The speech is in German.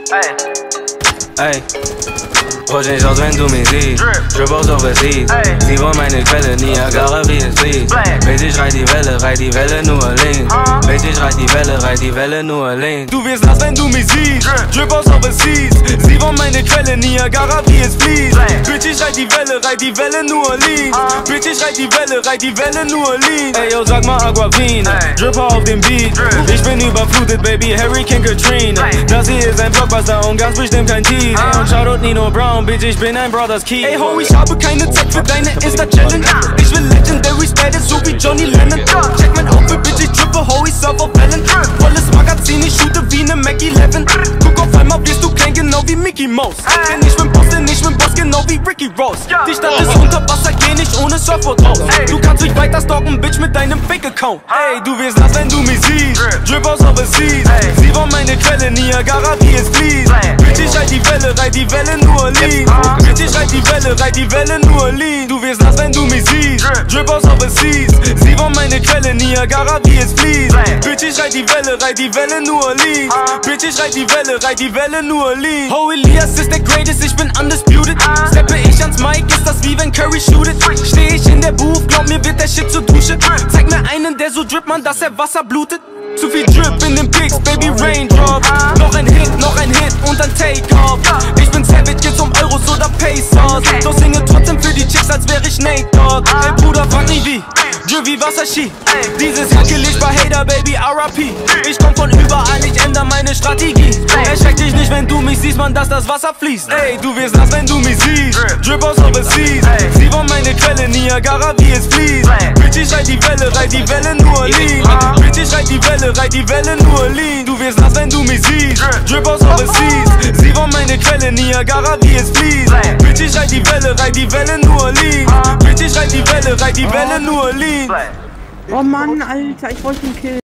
Ey, rutsch nicht aus, wenn du mich siehst. Drip aus overseas. Sie wollen meine Quelle, Niagara wie es fließt. Baby, schreit die Welle, New Orleans. Baby, schreit die Welle, New Orleans. Du wirst nass, wenn du mich siehst. Drip aus overseas. Sie wollen meine Quelle, Niagara wie es fließt. Bitch, ich schreit die Welle, New Orleans. Bitch, ich schreit die Welle, New Orleans. Ey, yo, sag mal Aquavine. Dripper auf dem Beat. Ich bin überflutet, Baby, Hurricane Katrina. Das hier ist ein Blockbuster und ganz bestimmt kein Tease. Ey, und Shoutout Nino Brown, Bitch, ich bin ein Brothers Key. Ey, ho, ich habe keine Zeit für deine Insta-Challenge. Ich will Legendary Status, so wie Johnny Lennon. Check mein Outfit, Bitch, ich trippe, ho, ich surf auf Wellen. Volles Magazin, ich shoote wie ne Mac 11. Guck auf einmal, wirst du klein, genau wie Mickey Mouse. Denn ich bin Boss, genau wie Ricky Ross. Die Stadt ist unter Wasser, geh nicht ohne Surfboard raus. Du kannst mich weiter stalken, Bitch, mit deinem Fake-Account. Ey, du wirst nass, wenn du mich siehst. Drip aus overseas. Sie war meine Quelle, Niagara wie es fließt. Bitch, ich schreit die Welle, New Orleans. Bitch, ich schreit die Welle, New Orleans. Du wirst nass, wenn du mich siehst. Drip aus overseas. Sie war meine Quelle, Niagara wie es fließt. Bitch, ich schreit die Welle, New Orleans. Bitch, ich schreit die Welle, New Orleans. Ho, Elias ist der Greatest, ich bin undisputed. Steppe ich ans Mic, ist das wie wenn Curry shootet. Steh ich in der Booth, glaub mir wird der Shit zur Dusche. Zeig mir einen, der so drippt, man, dass er Wasser blutet. Zu viel Drip in den Pics, Baby Raindrop. Noch ein Hit und ein Take-Off. Ich bin Savage, geht's um Euros oder Pesos. Doch singe trotzdem für die Chicks, als wär ich Nate Dogg. Ey Bruder, frag nie wie, Drip wie Wasserski. Dieses Jahr kill ich bei Hater, Baby, R.I.P. Ich komm von überall, ich ändere meine Strategie. Erschreck dich nicht, wenn du mich siehst, man, dass das Wasser fließt. Ey, du wirst nass, wenn du mich siehst. Drip aus overseas. Sie war meine Quelle, Niagara wie es fließt. Bitch, ich schreit die Welle, New Orleans. Bitch, ich schreit die Welle, New Orleans. Du wirst nass, wenn du mich siehst. Drip aus overseas. Sie war meine Quelle, Niagara wie es fließt. Bitch, ich schreit die Welle, New Orleans. Bitch, ich schreit die Welle, New Orleans. Oh Mann, Alter, ich wollte ihn killen.